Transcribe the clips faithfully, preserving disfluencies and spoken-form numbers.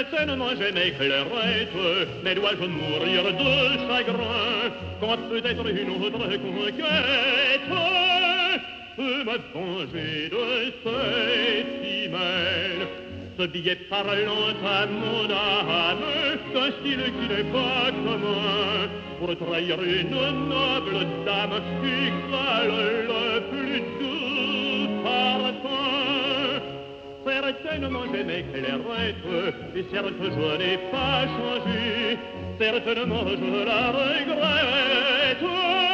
certainement j'aimais Clairette, mais dois-je mourir de chagrin quand peut-être une autre conquête peut me venger de cette hymen? Ce billet parlant à mon âme d'un style qui n'est pas commun pour trahir une noble dame qui cale le plus doux parfum. Certainement j'aimais Clairette, et certes je n'ai pas changé, certainement je la regrette,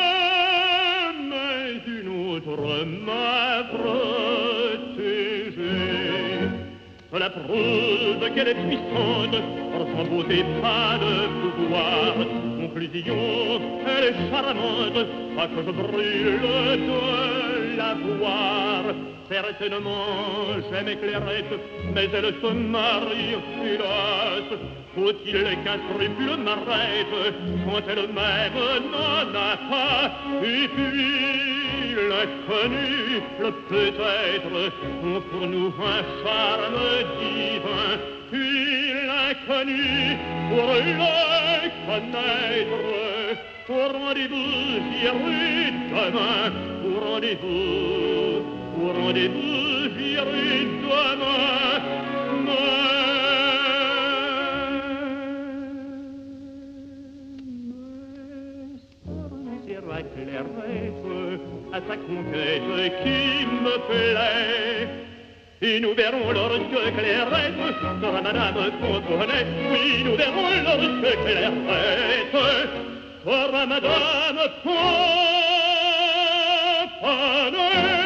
mais une autre m'a protégé. Cela prouve qu'elle est puissante, par son beauté pas de pouvoir. Conclusion, elle est charmante, pas que je brûle de la voir. Certainement, j'aime Clairette, mais elle se marie, hélas. Faut-il qu'un scrupule m'arrête quand elle-même n'en a pas? Et puis, l'inconnu, le peut-être, ont pour nous un charme divin. Puis l'inconnu, pour le connaître, au rendez-vous j'irai demain, au rendez-vous, au rendez-vous j'irai demain. Mais Clairette à sa conquête qui me plaît, et nous verrons lorsque Clairette sera madame Fontenay. Oui, nous verrons lorsque Clairette sera madame Fontenay.